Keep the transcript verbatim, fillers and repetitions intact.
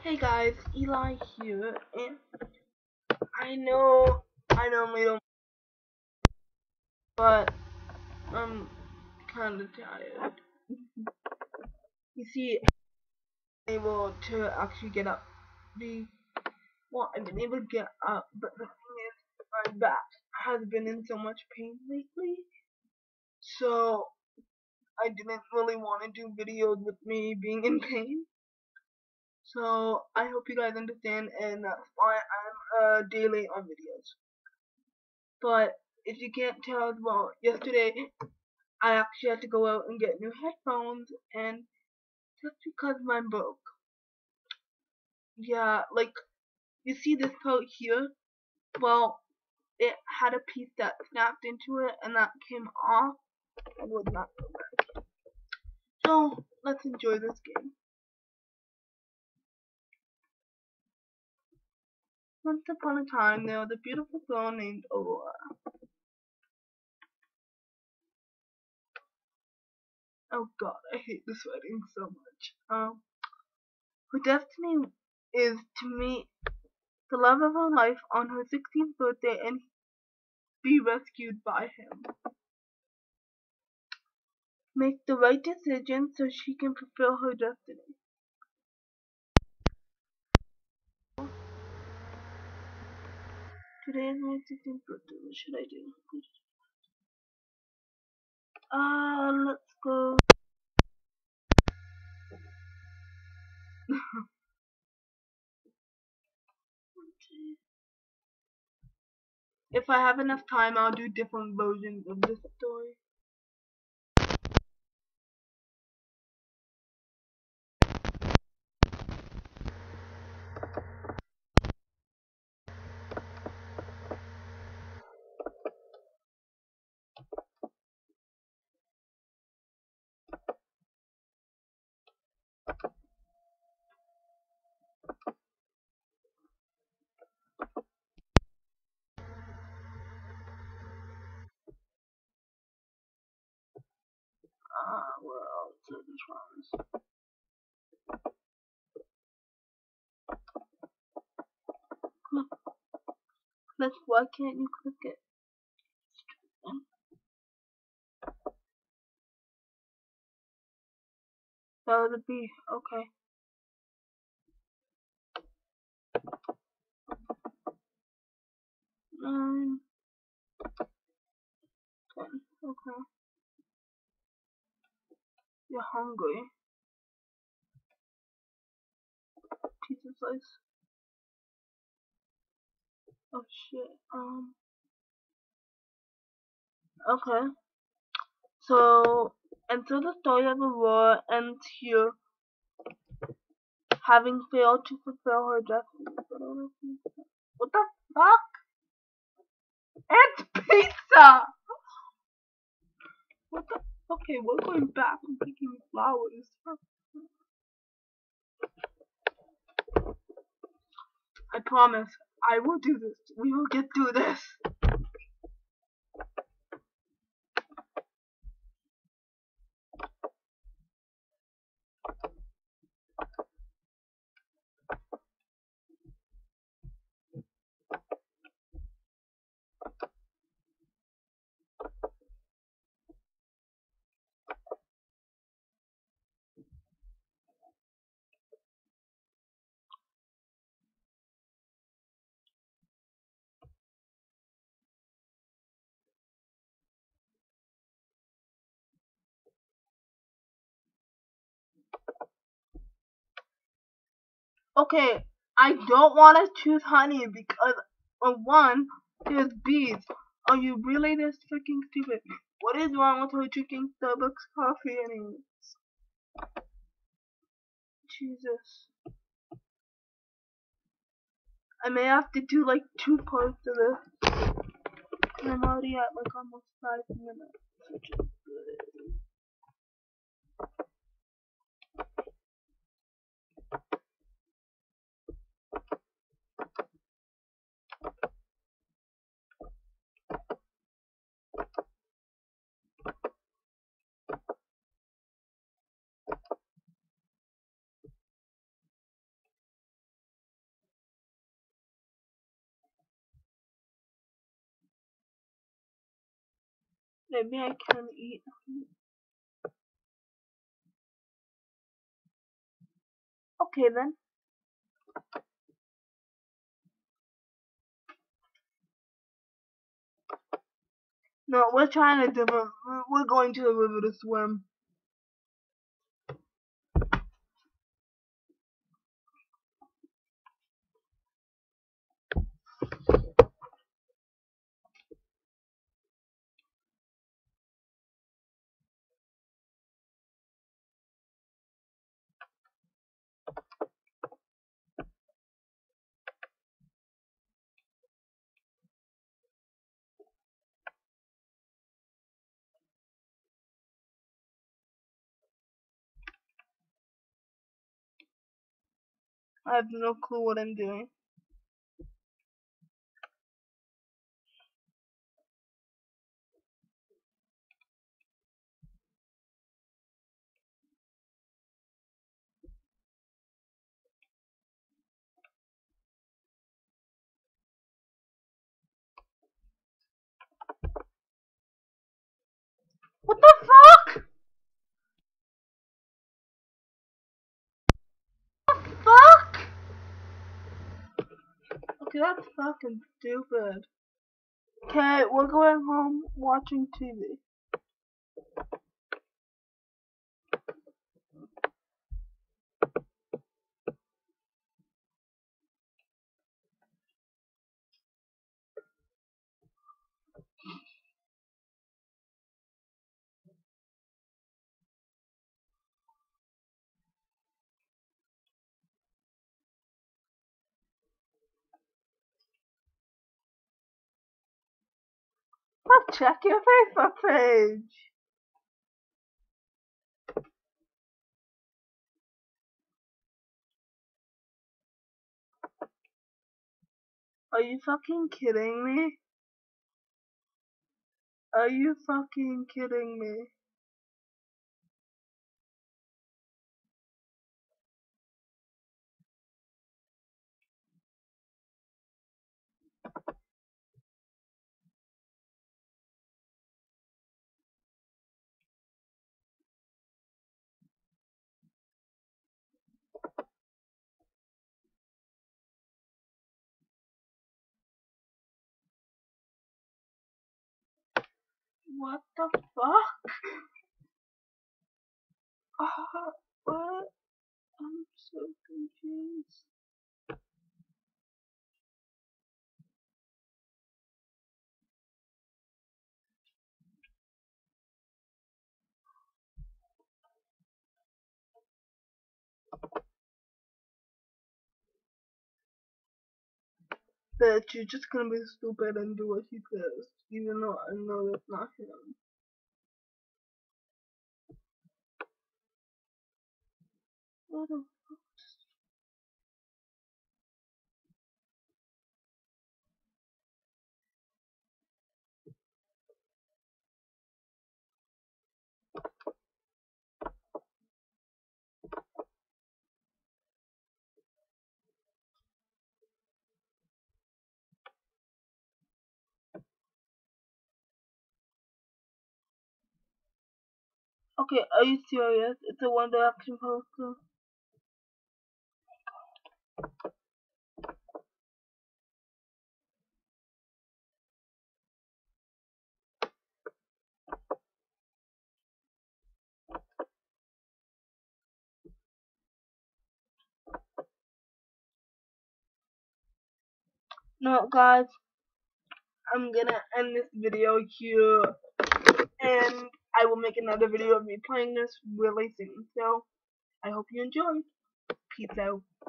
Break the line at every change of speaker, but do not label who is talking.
Hey guys, Eli here, and I know I normally don't, but I'm kind of tired. You see, I'm able to actually get up. The well, I've been able to get up, but the thing is, my back has been in so much pain lately, so I didn't really want to do videos with me being in pain. So I hope you guys understand, and that's why I'm uh, daily on videos. But if you can't tell, well, yesterday I actually had to go out and get new headphones, and just because mine broke. Yeah, like, you see this part here? Well, it had a piece that snapped into it, and that came off, and was not so good. So, let's enjoy this game. Once upon a time, there was a beautiful girl named Aurora. Oh god, I hate this writing so much. Um, her destiny is to meet the love of her life on her sixteenth birthday and be rescued by him. Make the right decision so she can fulfill her destiny. Today is my sixteenth birthday. What should I do? Uh, let's go. If I have enough time, I'll do different versions of this story. Uh, where else are these ones? Click, click, why can't you click it? That was a B, okay. Nine, ten, okay. You're hungry. Pizza slice. Oh shit, um, okay. So, and so the story of Aurora ends here, having failed to fulfill her destiny. What the fuck? It's pizza! What the? Okay, we're going back and picking flowers. I promise, I will do this. We will get through this. Okay, I don't want to choose honey because, of one, there's bees. Are you really this freaking stupid? What is wrong with her drinking Starbucks coffee anyways? Jesus. I may have to do like two parts of this. I'm already at like almost five minutes, which is good. Maybe I can eat. Okay then. No, we're trying a different. We're going to the river to swim. I have no clue what I'm doing. What the fuck? What the fuck? Okay, that's fucking stupid. Okay, we're going home watching T V. Let's check your Facebook page. Are you fucking kidding me? Are you fucking kidding me? What the fuck? Uh, what? I'm so confused. Bitch, you're just gonna be stupid and do what he says, even though I know that's not him. What the fuck? Okay, are you serious? It's a One Direction poster. No, guys, I'm gonna end this video here, and I will make another video of me playing this really soon. So, I hope you enjoyed. Peace out.